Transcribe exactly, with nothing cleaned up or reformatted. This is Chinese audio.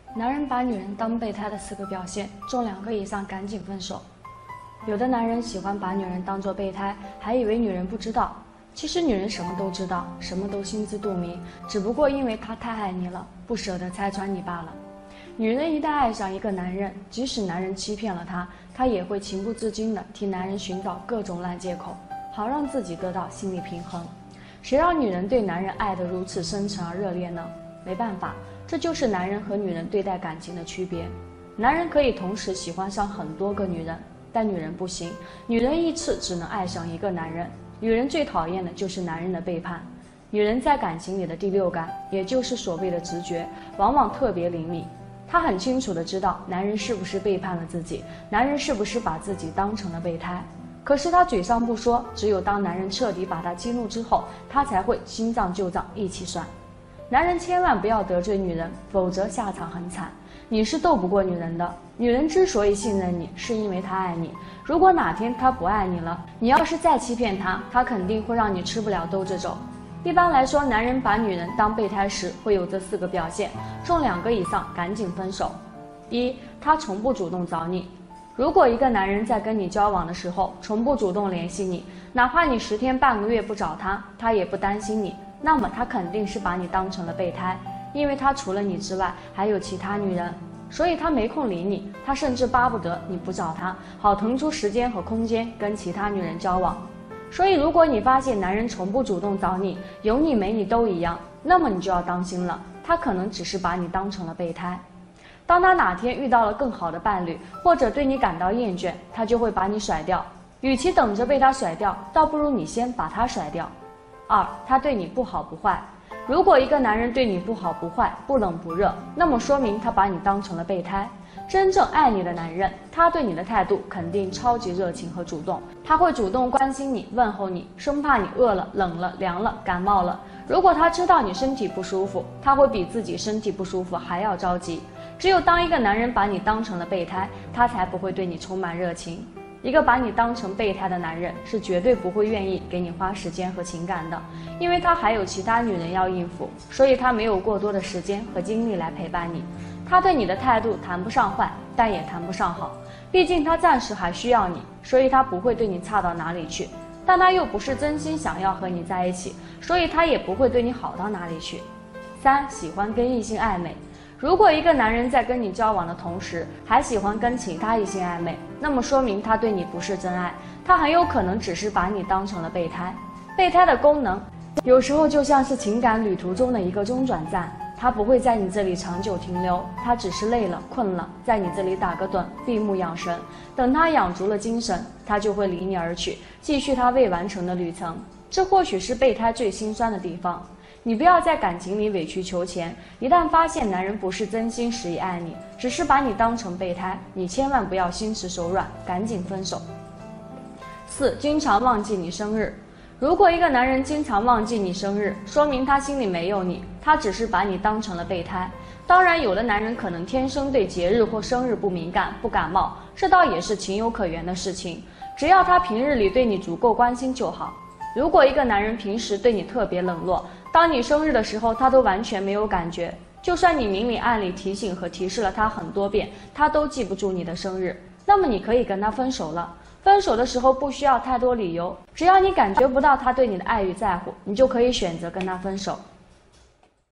男人把女人当备胎的四个表现，中两个以上赶紧分手。有的男人喜欢把女人当作备胎，还以为女人不知道。其实女人什么都知道，什么都心知肚明，只不过因为她太爱你了，不舍得拆穿你罢了。女人一旦爱上一个男人，即使男人欺骗了她，她也会情不自禁地替男人寻找各种烂借口，好让自己得到心理平衡。谁让女人对男人爱得如此深沉而热烈呢？没办法，这就是男人和女人对待感情的区别。男人可以同时喜欢上很多个女人，但女人不行，女人一次只能爱上一个男人。女人最讨厌的就是男人的背叛。女人在感情里的第六感，也就是所谓的直觉，往往特别灵敏。她很清楚地知道男人是不是背叛了自己，男人是不是把自己当成了备胎。可是她嘴上不说，只有当男人彻底把她激怒之后，她才会新账旧账一起算。男人千万不要得罪女人，否则下场很惨。你是斗不过女人的。女人之所以信任你，是因为她爱你。如果哪天她不爱你了，你要是再欺骗她，她肯定会让你吃不了兜着走。一般来说，男人把女人当备胎时会有这四个表现，中两个以上赶紧分手。一，他从不主动找你。如果一个男人在跟你交往的时候从不主动联系你，哪怕你十天半个月不找他，他也不担心你，那么他肯定是把你当成了备胎，因为他除了你之外还有其他女人，所以他没空理你，他甚至巴不得你不找他，好腾出时间和空间跟其他女人交往。所以如果你发现男人从不主动找你，有你没你都一样，那么你就要当心了，他可能只是把你当成了备胎。当他哪天遇到了更好的伴侣，或者对你感到厌倦，他就会把你甩掉。与其等着被他甩掉，倒不如你先把他甩掉。二，他对你不好不坏。如果一个男人对你不好不坏，不冷不热，那么说明他把你当成了备胎。真正爱你的男人，他对你的态度肯定超级热情和主动，他会主动关心你，问候你，生怕你饿了、冷了、凉了、感冒了。如果他知道你身体不舒服，他会比自己身体不舒服还要着急。只有当一个男人把你当成了备胎，他才不会对你充满热情。一个把你当成备胎的男人是绝对不会愿意给你花时间和情感的，因为他还有其他女人要应付，所以他没有过多的时间和精力来陪伴你。他对你的态度谈不上坏，但也谈不上好，毕竟他暂时还需要你，所以他不会对你差到哪里去，但他又不是真心想要和你在一起，所以他也不会对你好到哪里去。三，喜欢跟异性暧昧。如果一个男人在跟你交往的同时还喜欢跟其他异性暧昧，那么说明他对你不是真爱，他很有可能只是把你当成了备胎。备胎的功能有时候就像是情感旅途中的一个中转站，他不会在你这里长久停留，他只是累了困了，在你这里打个盹，闭目养神，等他养足了精神，他就会离你而去，继续他未完成的旅程。这或许是备胎最心酸的地方。你不要在感情里委曲求全，一旦发现男人不是真心实意爱你，只是把你当成备胎，你千万不要心慈手软，赶紧分手。四，经常忘记你生日。如果一个男人经常忘记你生日，说明他心里没有你，他只是把你当成了备胎。当然，有的男人可能天生对节日或生日不敏感、不感冒，这倒也是情有可原的事情，只要他平日里对你足够关心就好。如果一个男人平时对你特别冷落，当你生日的时候他都完全没有感觉，就算你明里暗里提醒和提示了他很多遍，他都记不住你的生日，那么你可以跟他分手了。分手的时候不需要太多理由，只要你感觉不到他对你的爱与在乎，你就可以选择跟他分手。